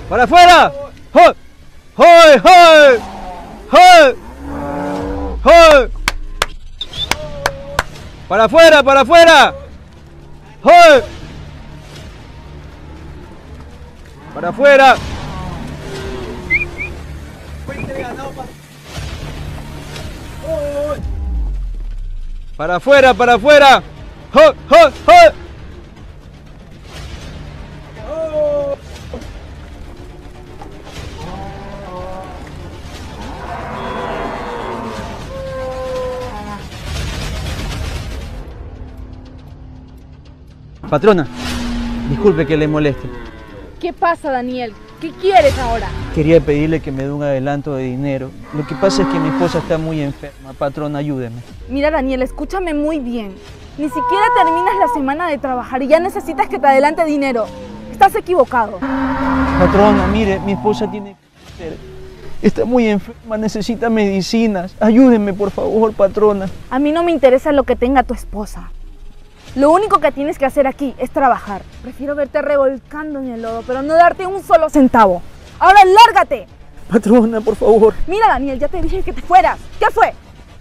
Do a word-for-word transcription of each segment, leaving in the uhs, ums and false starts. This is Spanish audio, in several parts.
¡Para afuera! ¡Hoy! ¡Hoy! ¡Hoy! ¡Hoy! ¡Hoy! ¡Para afuera! ¡Para afuera! ¡Hoy! ¡Para afuera! ¡Para afuera! ¡Para afuera! ¡Hoy! ¡Hoy! ¡Hoy! Patrona, disculpe que le moleste. ¿Qué pasa, Daniel? ¿Qué quieres ahora? Quería pedirle que me dé un adelanto de dinero. Lo que pasa es que mi esposa está muy enferma. Patrona, ayúdeme. Mira, Daniel, escúchame muy bien. Ni siquiera terminas la semana de trabajar y ya necesitas que te adelante dinero. Estás equivocado. Patrona, mire, mi esposa tiene cáncer. Está muy enferma, necesita medicinas. Ayúdeme, por favor, patrona. A mí no me interesa lo que tenga tu esposa. Lo único que tienes que hacer aquí es trabajar. Prefiero verte revolcando en el lodo, pero no darte un solo centavo. ¡Ahora lárgate! Patrona, por favor. Mira, Daniel, ya te dije que te fueras. ¿Qué fue?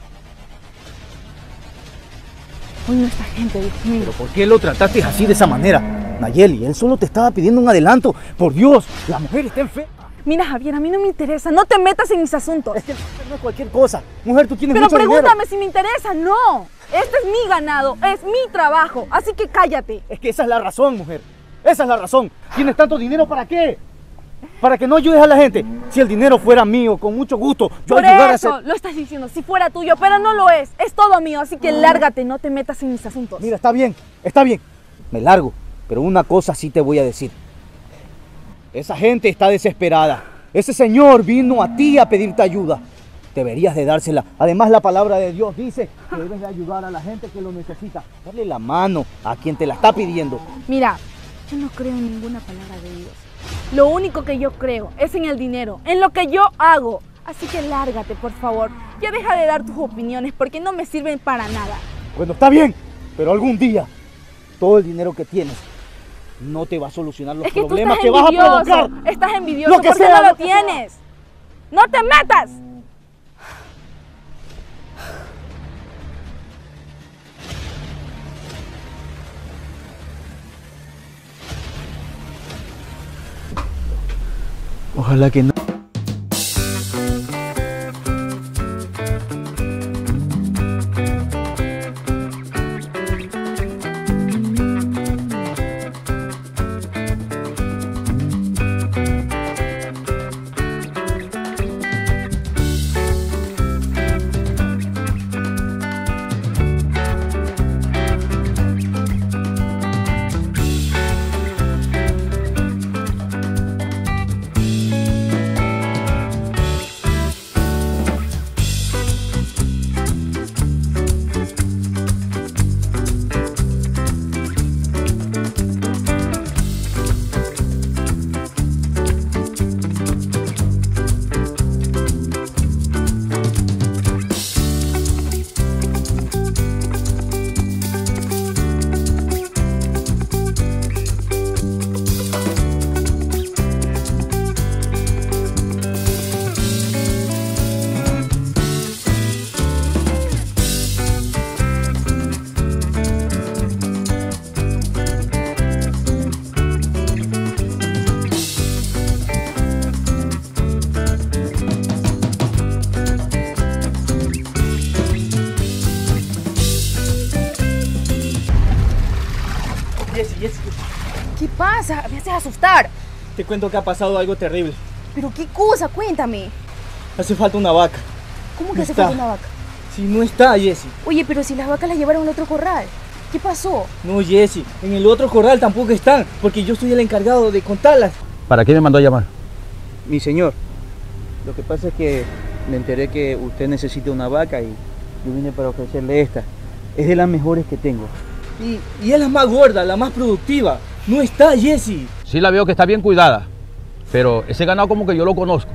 Oye, esta gente, Dios mío. ¿Pero por qué lo trataste así de esa manera? Nayeli, él solo te estaba pidiendo un adelanto. Por Dios, la mujer está enferma. Mira, Javier, a mí no me interesa. No te metas en mis asuntos. Es que no es cualquier cosa. Mujer, tú tienes Pero mucho dinero. Pero pregúntame si me interesa. No. Este es mi ganado, es mi trabajo. Así que cállate. Es que esa es la razón, mujer. Esa es la razón. ¿Tienes tanto dinero para qué? Para que no ayudes a la gente. Si el dinero fuera mío, con mucho gusto, yo Por ayudara eso, a hacer... lo estás diciendo, si fuera tuyo, pero no lo es. Es todo mío, así que lárgate, no te metas en mis asuntos. Mira, está bien, está bien. Me largo, pero una cosa sí te voy a decir. Esa gente está desesperada. Ese señor vino a ti a pedirte ayuda. Deberías de dársela. Además, la palabra de Dios dice que debes de ayudar a la gente que lo necesita. Darle la mano a quien te la está pidiendo. Mira, yo no creo en ninguna palabra de Dios. Lo único que yo creo es en el dinero, en lo que yo hago. Así que lárgate, por favor. Ya deja de dar tus opiniones porque no me sirven para nada. Bueno, está bien, pero algún día todo el dinero que tienes no te va a solucionar los es que problemas tú que estás vas a envidioso. provocar. Estás envidioso Lo que porque sea, no lo, lo que tienes. Sea. ¡No te metas! Ojalá que no. Jessy, Jessy. ¿Qué pasa? Me haces asustar. Te cuento que ha pasado algo terrible. ¿Pero qué cosa? Cuéntame. Hace falta una vaca. ¿Cómo que No hace está. falta una vaca? Si no está, Jessy. Oye, pero si las vacas las llevaron al otro corral. ¿Qué pasó? No, Jessy. En el otro corral tampoco están, porque yo soy el encargado de contarlas. ¿Para qué me mandó a llamar? Mi señor, lo que pasa es que me enteré que usted necesita una vaca y yo vine para ofrecerle esta. Es de las mejores que tengo. Y, y es la más gorda, la más productiva. No está, Jessy. Sí la veo que está bien cuidada, pero ese ganado como que yo lo conozco.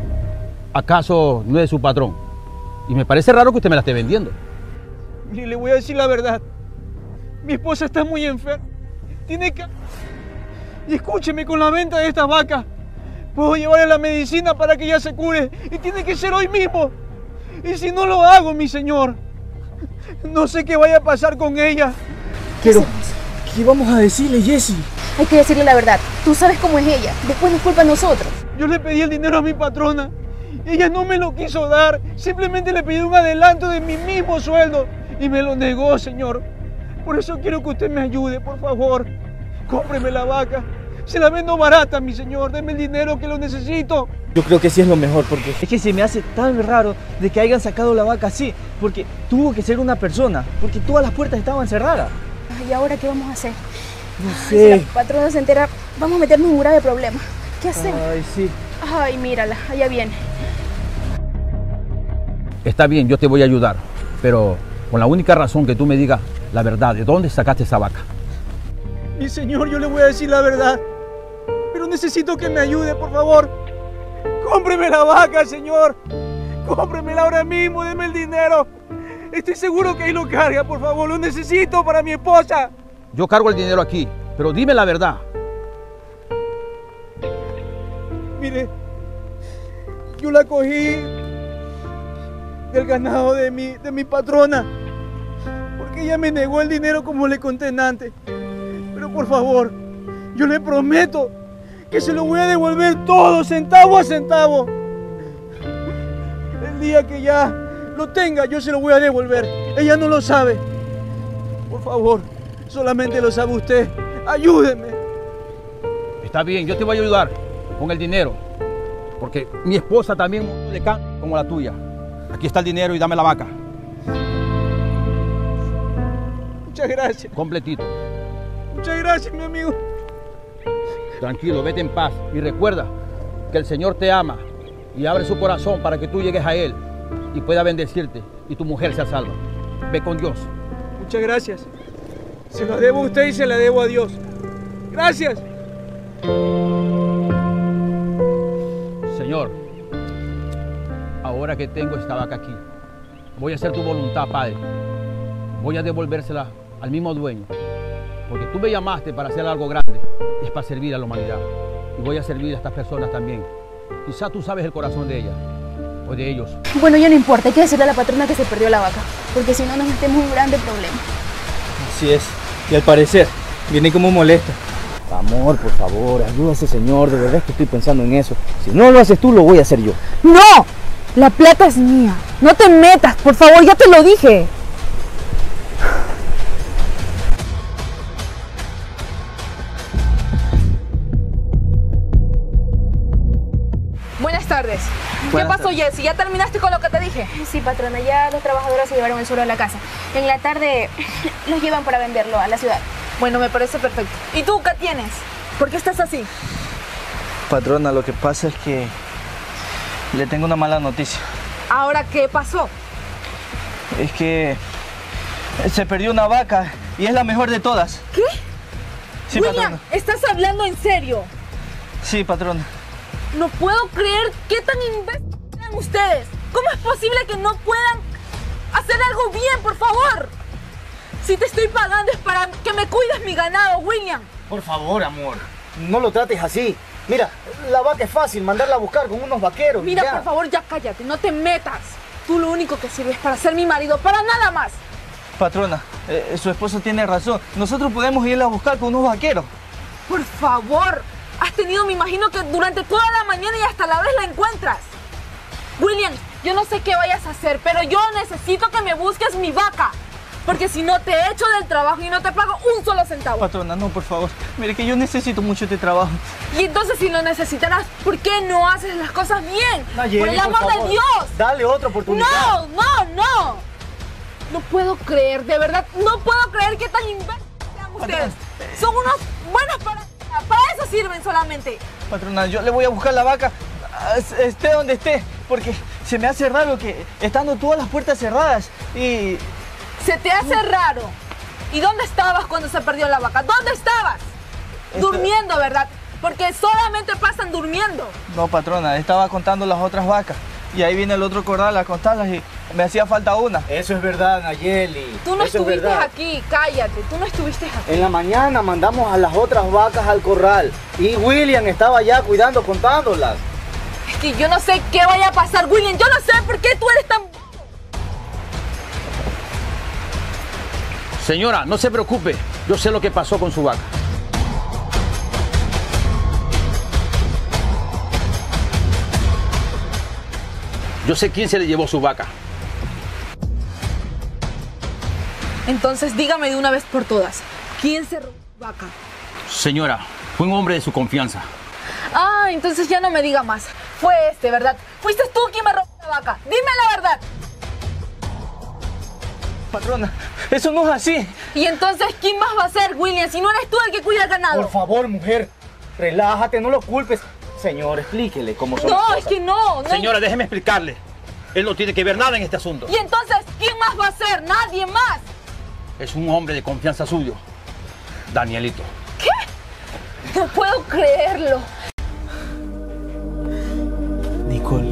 ¿Acaso no es su patrón? Y me parece raro que usted me la esté vendiendo. Mire, le voy a decir la verdad. Mi esposa está muy enferma. Tiene que... Y escúcheme, con la venta de estas vacas, Puedo llevarle la medicina para que ella se cure y tiene que ser hoy mismo. Y si no lo hago, mi señor, no sé qué vaya a pasar con ella. Pero, ¿qué vamos a decirle, Jessy? Hay que decirle la verdad. Tú sabes cómo es ella. Después nos culpa a nosotros. Yo le pedí el dinero a mi patrona. Ella no me lo quiso dar. Simplemente le pedí un adelanto de mi mismo sueldo y me lo negó, señor. Por eso quiero que usted me ayude, por favor. Cómpreme la vaca. Se la vendo barata, mi señor. Deme el dinero que lo necesito. Yo creo que sí es lo mejor, porque es que se me hace tan raro de que hayan sacado la vaca así, porque tuvo que ser una persona, porque todas las puertas estaban cerradas. ¿Y ahora qué vamos a hacer? No Ay, sé. si la patrona se entera, vamos a meternos en un grave problema. ¿Qué hacemos? Ay, sí. Ay, mírala, allá viene. Está bien, yo te voy a ayudar, pero con la única razón que tú me digas la verdad, ¿de dónde sacaste esa vaca? Mi señor, yo le voy a decir la verdad. Pero necesito que me ayude, por favor. Cómpreme la vaca, señor. Cómpremela ahora mismo, deme el dinero. Estoy seguro que ahí lo carga, por favor. Lo necesito para mi esposa. Yo cargo el dinero aquí, pero dime la verdad. Mire, yo la cogí del ganado de mi, de mi patrona. Porque ella me negó el dinero como le conté antes. Pero por favor, yo le prometo que se lo voy a devolver todo, centavo a centavo. El día que ya lo tenga, yo se lo voy a devolver. Ella no lo sabe. Por favor, solamente lo sabe usted. Ayúdeme. Está bien, yo te voy a ayudar con el dinero, porque mi esposa también le can como la tuya. Aquí está el dinero y dame la vaca. Muchas gracias. Completito. Muchas gracias, mi amigo. Tranquilo, vete en paz y recuerda que el Señor te ama y abre su corazón para que tú llegues a Él y pueda bendecirte y tu mujer sea salva. Ve con Dios. Muchas gracias. Se lo debo a usted y se la debo a Dios. Gracias. Señor, ahora que tengo esta vaca aquí, voy a hacer tu voluntad, Padre. Voy a devolvérsela al mismo dueño, porque tú me llamaste para hacer algo grande, y es para servir a la humanidad. Y voy a servir a estas personas también. Quizá tú sabes el corazón de ella, o de ellos. Bueno, ya no importa, hay que decirle a la patrona que se perdió la vaca, porque si no nos metemos en un grande problema. Así es. Y al parecer, viene como molesta. Amor, por favor, ayuda a ese señor. De verdad es que estoy pensando en eso. Si no lo haces tú, lo voy a hacer yo. ¡No! La plata es mía. No te metas, por favor, ya te lo dije. Buenas tardes. ¿Qué Buenas pasó, Jessy? ¿Ya terminaste con lo que te dije? Sí, patrona, ya los trabajadores se llevaron el suelo a la casa. En la tarde los llevan para venderlo a la ciudad. Bueno, me parece perfecto. ¿Y tú qué tienes? ¿Por qué estás así? Patrona, lo que pasa es que le tengo una mala noticia. ¿Ahora qué pasó? Es que se perdió una vaca y es la mejor de todas. ¿Qué? Sí, William, patrona. ¿estás hablando en serio? Sí, patrona. No puedo creer qué tan imbéciles eran ustedes. ¿Cómo es posible que no puedan hacer algo bien, por favor? Si te estoy pagando es para que me cuides mi ganado, William. Por favor, amor. No lo trates así. Mira, la vaca es fácil, mandarla a buscar con unos vaqueros. Mira, ya. por favor, ya cállate, no te metas. Tú lo único que sirves para ser mi marido, para nada más. Patrona, eh, su esposo tiene razón. Nosotros podemos irla a buscar con unos vaqueros. Por favor, has tenido, me imagino que durante toda la mañana y hasta la vez la encuentras. William, yo no sé qué vayas a hacer, pero yo necesito que me busques mi vaca. Porque si no te echo del trabajo y no te pago un solo centavo. Patrona, no, por favor. Mire que yo necesito mucho este trabajo. Y entonces si lo necesitarás, ¿por qué no haces las cosas bien? Nayeli, por el amor por favor, de Dios. Dale otra oportunidad. No, no, no. No puedo creer, de verdad, no puedo creer que tan imbéciles sean ustedes. Son unos buenos para... Para eso sirven solamente. Patrona, yo le voy a buscar la vaca, esté donde esté, porque se me hace raro que estando todas las puertas cerradas y... Se te hace raro. ¿Y dónde estabas cuando se perdió la vaca? ¿Dónde estabas? Esta- Durmiendo, ¿verdad? Porque solamente pasan durmiendo. No, patrona, estaba contando las otras vacas y ahí viene el otro corral a contarlas y me hacía falta una. Eso es verdad, Nayeli. Tú no Eso es estuviste verdad. aquí, cállate, tú no estuviste aquí. En la mañana mandamos a las otras vacas al corral y William estaba allá cuidando, contándolas. Es que yo no sé qué vaya a pasar, William, yo no sé por qué tú eres tan... Señora, no se preocupe, yo sé lo que pasó con su vaca. Yo sé quién se le llevó su vaca. Entonces dígame de una vez por todas, ¿quién se robó tu vaca? Señora, fue un hombre de su confianza. Ah, entonces ya no me diga más. Fue este, ¿verdad? Fuiste tú quien me robó la vaca. Dime la verdad. Patrona, eso no es así. Y entonces, ¿quién más va a ser, William, si no eres tú el que cuida el ganado? Por favor, mujer, relájate, no lo culpes. Señor, explíquele cómo son las No, cosas. es que no, no. Señora, déjeme explicarle. Él no tiene que ver nada en este asunto. Y entonces, ¿quién más va a ser? Nadie más. Es un hombre de confianza suyo, Danielito. No puedo creerlo. Nicole.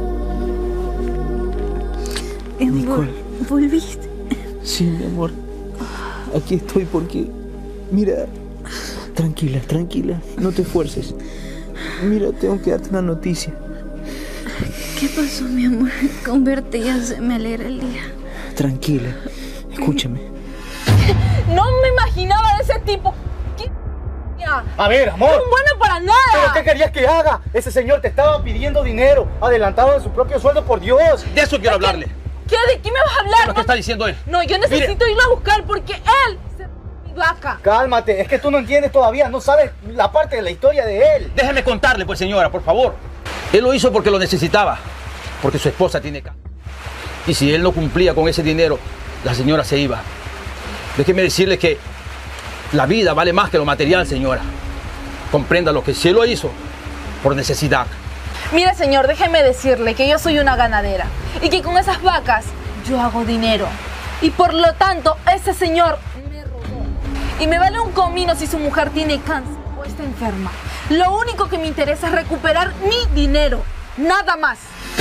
Nicole. ¿Volviste? Sí, mi amor. Aquí estoy porque... Mira, tranquila, tranquila, no te esfuerces. Mira, tengo que darte una noticia. ¿Qué pasó, mi amor? Con verte ya se me alegra el día. Tranquila, escúchame. No me imaginaba de ese tipo. ¿Qué? Ya. A ver, amor. No es bueno para nada. ¿Pero qué querías que haga? Ese señor te estaba pidiendo dinero, adelantado de su propio sueldo, por Dios. De eso quiero hablarle. ¿Qué? ¿De qué me vas a ¿Qué hablar? es lo que No, está diciendo él? no, yo necesito irlo a buscar porque él se robó mi vaca. Cálmate, es que tú no entiendes todavía, no sabes la parte de la historia de él. Déjeme contarle, pues, señora, por favor. Él lo hizo porque lo necesitaba, porque su esposa tiene cáncer. Y si él no cumplía con ese dinero, la señora se iba. Déjeme decirle que la vida vale más que lo material, señora. Comprenda lo que sí lo hizo por necesidad. Mire, señor, déjeme decirle que yo soy una ganadera y que con esas vacas yo hago dinero. Y por lo tanto, ese señor me robó. Y me vale un comino si su mujer tiene cáncer o está enferma. Lo único que me interesa es recuperar mi dinero, nada más.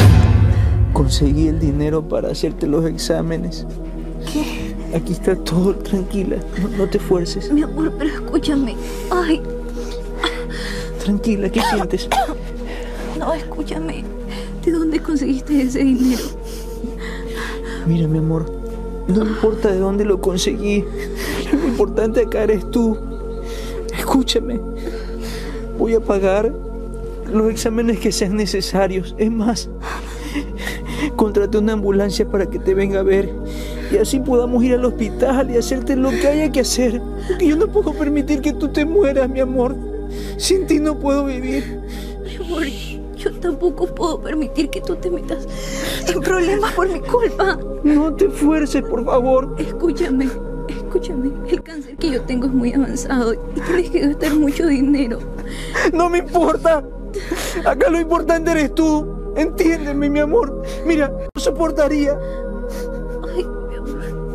Conseguí el dinero para hacerte los exámenes. ¿Qué? Aquí está todo, tranquila, no, no te esfuerces. Mi amor, pero escúchame. Ay, Tranquila, ¿qué sientes? no, escúchame. ¿De dónde conseguiste ese dinero? Mira, mi amor, no importa de dónde lo conseguí. Lo importante acá eres tú. Escúchame. Voy a pagar los exámenes que sean necesarios. Es más, contraté una ambulancia para que te venga a ver. Y así podamos ir al hospital y hacerte lo que haya que hacer. Porque yo no puedo permitir que tú te mueras, mi amor. Sin ti no puedo vivir. Mi amor, yo tampoco puedo permitir que tú te metas en problemas por mi culpa. No te esfuerces, por favor. Escúchame, escúchame. El cáncer que yo tengo es muy avanzado y tienes que gastar mucho dinero. No me importa. Acá lo importante eres tú. Entiéndeme, mi amor. Mira, no soportaría. Ay, mi amor.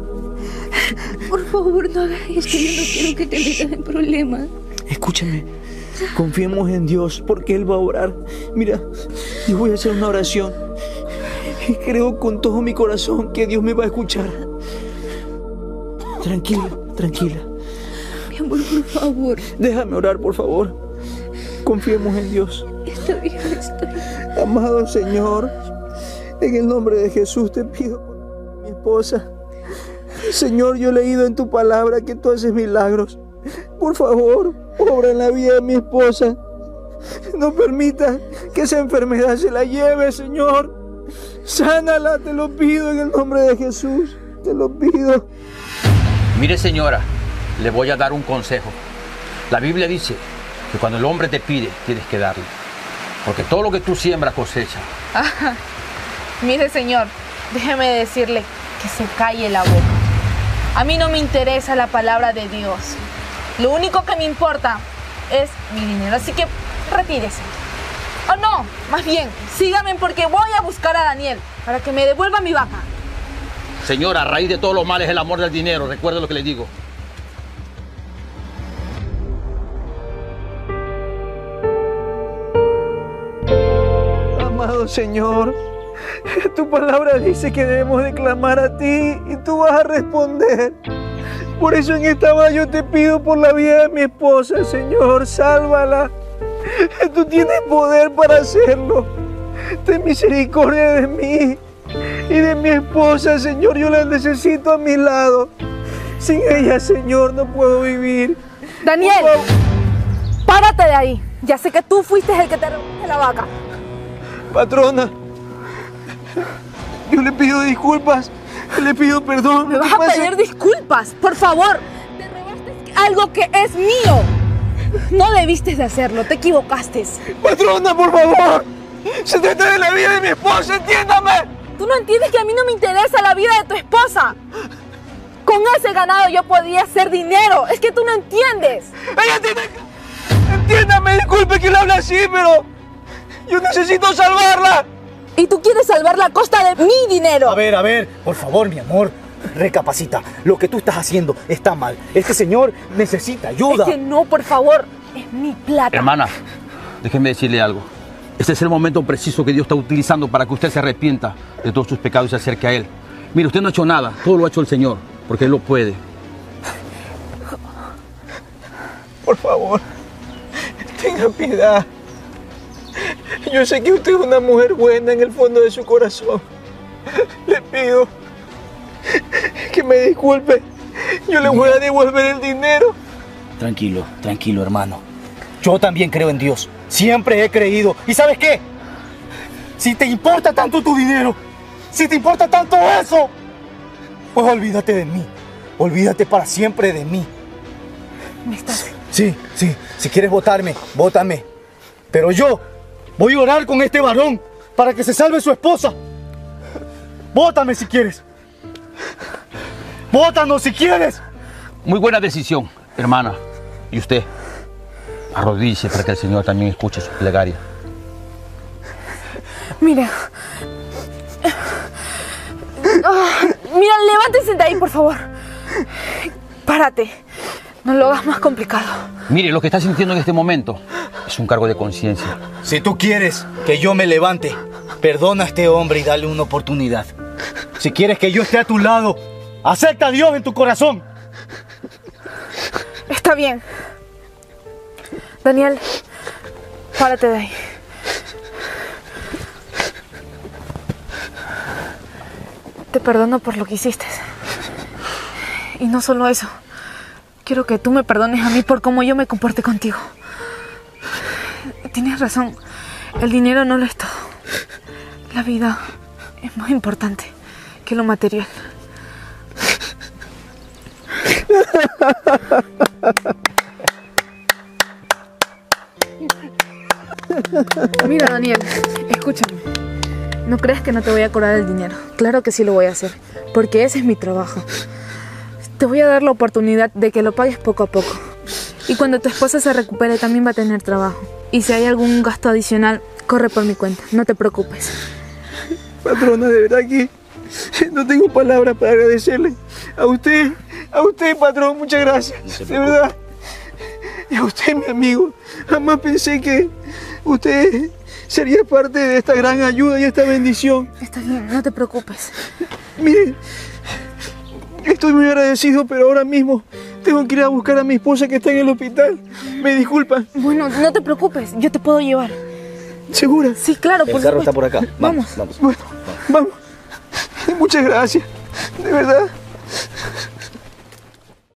Por favor, no hagas esto. Yo no quiero que te metas en problemas. Escúchame, confiemos en Dios porque Él va a orar. Mira, yo voy a hacer una oración y creo con todo mi corazón que Dios me va a escuchar. Tranquila, tranquila. Mi amor, por favor. Déjame orar, por favor. Confiemos en Dios. Está bien, está bien. Amado Señor, en el nombre de Jesús te pido por mi esposa. Señor, yo he leído en tu palabra que tú haces milagros. Por favor, obra en la vida de mi esposa. No permita que esa enfermedad se la lleve, Señor. Sánala, te lo pido en el nombre de Jesús. Te lo pido. Mire, señora, le voy a dar un consejo. La Biblia dice que cuando el hombre te pide, tienes que darle. Porque todo lo que tú siembras cosecha. Mire, señor, déjeme decirle que se calle la boca. A mí no me interesa la palabra de Dios. Lo único que me importa es mi dinero, así que retírese. Oh, no, más bien, sígame porque voy a buscar a Daniel para que me devuelva mi vaca. Señora, a raíz de todos los males el amor del dinero. Recuerde lo que le digo. Amado Señor, Tu palabra dice que debemos de clamar a ti y tú vas a responder. Por eso en esta hora yo te pido por la vida de mi esposa, Señor, sálvala. Tú tienes poder para hacerlo. Ten misericordia de mí y de mi esposa, Señor. Yo la necesito a mi lado. Sin ella, Señor, no puedo vivir. Daniel, párate de ahí. Ya sé que tú fuiste el que te robaste la vaca. Patrona, yo le pido disculpas. Le pido perdón. ¿Me vas a pedir disculpas? Por favor. Te robaste algo que es mío. No debiste de hacerlo. Te equivocaste. Patrona, por favor. Se trata de la vida de mi esposa, entiéndame. Tú no entiendes que a mí no me interesa la vida de tu esposa. Con ese ganado yo podría hacer dinero. Es que tú no entiendes. Ella tiene que... Entiéndame, disculpe que le hable así, pero... yo necesito salvarla. Y tú quieres salvarla a costa de mi dinero. A ver, a ver, por favor, mi amor, recapacita. Lo que tú estás haciendo está mal. Este señor necesita ayuda. Es que no, por favor. Es mi plata. Hermana, déjeme decirle algo. Este es el momento preciso que Dios está utilizando para que usted se arrepienta de todos sus pecados y se acerque a Él. Mire, usted no ha hecho nada. Todo lo ha hecho el Señor, porque Él lo puede. Por favor, tenga piedad. Yo sé que usted es una mujer buena en el fondo de su corazón. Le pido que me disculpe. Yo le voy a devolver el dinero. Tranquilo, tranquilo, hermano. Yo también creo en Dios. Siempre he creído. ¿Y sabes qué? Si te importa tanto tu dinero, si te importa tanto eso, pues olvídate de mí. Olvídate para siempre de mí. ¿Me estás...? Sí, sí. Si quieres votarme, vótame. Pero yo... voy a orar con este varón para que se salve su esposa. Vótame si quieres. Vótanos si quieres. Muy buena decisión, hermana. Y usted, arrodíllese para que el Señor también escuche su plegaria. Mira. Oh, mira, levántense de ahí, por favor. Párate. No lo hagas más complicado. Mire, lo que está sintiendo en este momento es un cargo de conciencia. Si tú quieres que yo me levante, perdona a este hombre y dale una oportunidad. Si quieres que yo esté a tu lado, acepta a Dios en tu corazón. Está bien. Daniel, párate de ahí. Te perdono por lo que hiciste. Y no solo eso. Quiero que tú me perdones a mí por cómo yo me comporté contigo. Tienes razón. El dinero no lo es todo. La vida es más importante que lo material. Mira, Daniel, escúchame. No creas que no te voy a cobrar el dinero. Claro que sí lo voy a hacer, porque ese es mi trabajo. Te voy a dar la oportunidad de que lo pagues poco a poco. Y cuando tu esposa se recupere también va a tener trabajo. Y si hay algún gasto adicional, corre por mi cuenta. No te preocupes. Patrona, de verdad que no tengo palabras para agradecerle. A usted, a usted, patrón, muchas gracias. De verdad. Y a usted, mi amigo. Jamás pensé que usted sería parte de esta gran ayuda y esta bendición. Está bien, no te preocupes. Mire, estoy muy agradecido, pero ahora mismo tengo que ir a buscar a mi esposa que está en el hospital. Me disculpan. Bueno, no te preocupes, yo te puedo llevar. ¿Segura? Sí, claro, por El carro supuesto. está por acá. Vamos, Vamos. vamos. Bueno, vamos. Muchas gracias. De verdad.